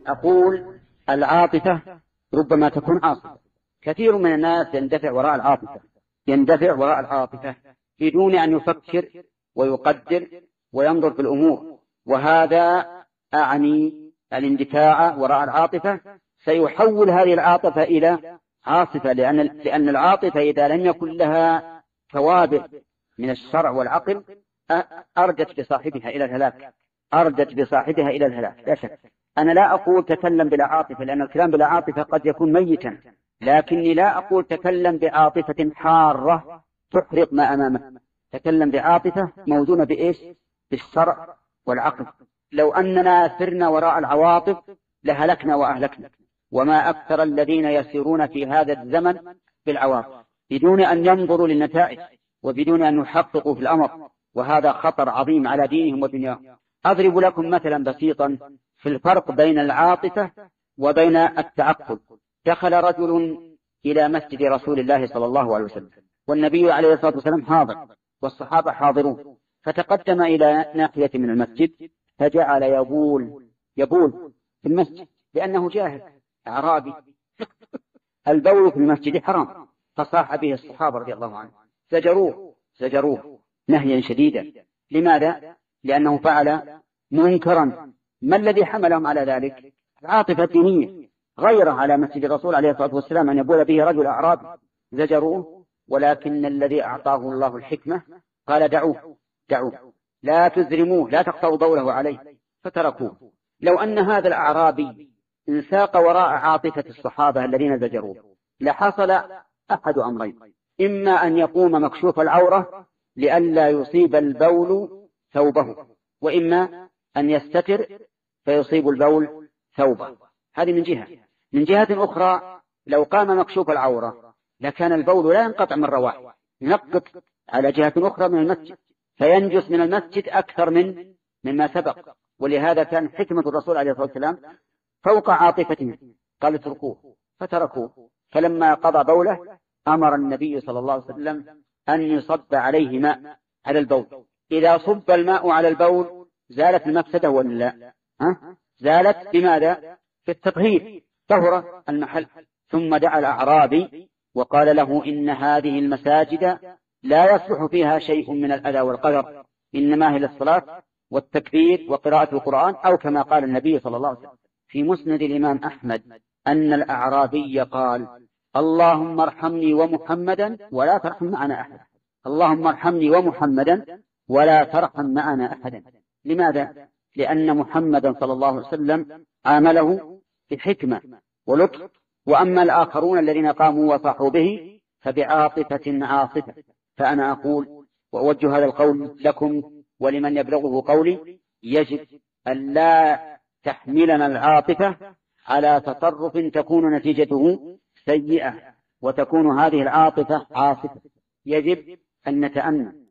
أقول العاطفة ربما تكون عاصفة. كثير من الناس يندفع وراء العاطفة بدون أن يفكر ويقدر وينظر في الأمور، وهذا أعني الاندفاع وراء العاطفة سيحول هذه العاطفة إلى عاصفة، لأن العاطفة إذا لم يكن لها توابع من الشرع والعقل أردت بصاحبها إلى الهلاك لا شك. أنا لا أقول تكلم بلا عاطفة، لأن الكلام بلا عاطفة قد يكون ميتا، لكني لا أقول تكلم بعاطفة حارة تحرق ما أمامه. تكلم بعاطفة موزونة بإيش؟ بالشرع والعقل. لو أننا سرنا وراء العواطف لهلكنا وأهلكنا، وما أكثر الذين يسيرون في هذا الزمن بالعواطف بدون أن ينظروا للنتائج وبدون أن يحققوا في الأمر، وهذا خطر عظيم على دينهم ودنياهم. أضرب لكم مثلا بسيطا في الفرق بين العاطفة وبين التعقل. دخل رجل إلى مسجد رسول الله صلى الله عليه وسلم، والنبي عليه الصلاة والسلام حاضر والصحابة حاضرون، فتقدم إلى ناحية من المسجد فجعل يبول في المسجد لأنه جاهل أعرابي. البول في المسجد حرام، فصاح به الصحابة رضي الله عنهم، زجروه نهيا شديدا. لماذا؟ لأنه فعل منكرا. ما الذي حملهم على ذلك؟ العاطفة الدينية. غير على مسجد الرسول عليه الصلاة والسلام أن يبول به رجل أعرابي، زجروه، ولكن الذي أعطاه الله الحكمة قال دعوه لا تزرموه، لا تقطعوا بوله عليه، فتركوه. لو أن هذا الأعرابي انساق وراء عاطفة الصحابة الذين زجروه لحصل أحد أمرين: إما أن يقوم مكشوف العورة لئلا يصيب البول ثوبه، وإما أن يستتر فيصيب البول ثوبه. هذه من جهة. من جهة أخرى لو قام مكشوف العورة لكان البول لا ينقطع مرة واحدة، ينقط على جهة أخرى من المسجد فينجس من المسجد أكثر مما سبق. ولهذا كان حكمة الرسول عليه الصلاة والسلام فوق عاطفتهم، قال اتركوه، فتركوه. فلما قضى بوله أمر النبي صلى الله عليه وسلم أن يصب عليه ماء على البول. إذا صب الماء على البول زالت المفسدة ولا لا؟ زالت. بماذا؟ في التطهير، طهر المحل. ثم دعا الأعرابي وقال له: إن هذه المساجد لا يصلح فيها شيء من الأذى والقدر، إنما هي للصلاة والتكبير وقراءة القرآن، أو كما قال النبي صلى الله عليه وسلم. في مسند الإمام أحمد أن الأعرابي قال: اللهم ارحمني ومحمدا ولا ترحم معنا أحدا. اللهم ارحمني ومحمدا ولا ترحم معنا أحدا. لماذا؟ لأن محمدا صلى الله عليه وسلم عامله بحكمة ولطف، وأما الآخرون الذين قاموا وصاحوا به فبعاطفة عاصفة. فأنا أقول وأوجه هذا القول لكم ولمن يبلغه قولي: يجب أن لا تحملنا العاطفة على تصرف تكون نتيجته سيئة وتكون هذه العاطفة عاصفة. يجب أن نتأنى